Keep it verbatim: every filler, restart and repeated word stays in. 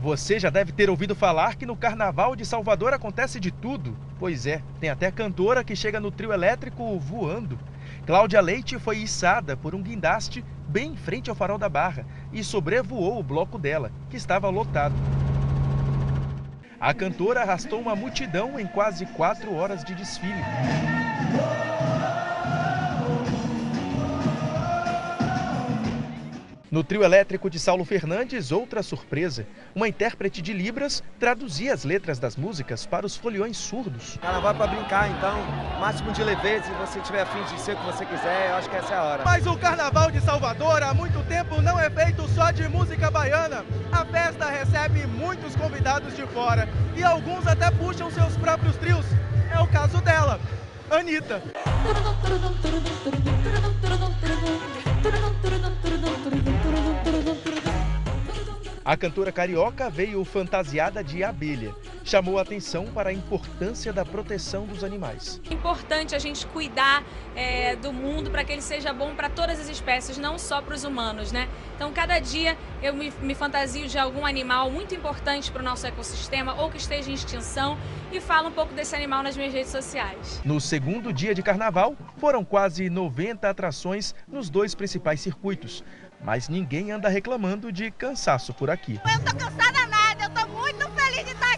Você já deve ter ouvido falar que no Carnaval de Salvador acontece de tudo. Pois é, tem até cantora que chega no trio elétrico voando. Cláudia Leite foi içada por um guindaste bem em frente ao Farol da Barra e sobrevoou o bloco dela, que estava lotado. A cantora arrastou uma multidão em quase quatro horas de desfile. No trio elétrico de Saulo Fernandes, outra surpresa. Uma intérprete de Libras traduzia as letras das músicas para os foliões surdos. Carnaval é para brincar, então, máximo de leveza, se você tiver afim de ser o que você quiser, eu acho que essa é a hora. Mas o Carnaval de Salvador há muito tempo não é feito só de música baiana. A festa recebe muitos convidados de fora e alguns até puxam seus próprios trios. É o caso dela, Anitta. A cantora carioca veio fantasiada de abelha. Chamou a atenção para a importância da proteção dos animais. É importante a gente cuidar é, do mundo para que ele seja bom para todas as espécies, não só para os humanos, né? Então, cada dia eu me, me fantasio de algum animal muito importante para o nosso ecossistema ou que esteja em extinção e falo um pouco desse animal nas minhas redes sociais. No segundo dia de carnaval, foram quase noventa atrações nos dois principais circuitos. Mas ninguém anda reclamando de cansaço por aqui. Eu não tô cansada nada, eu tô muito feliz de estar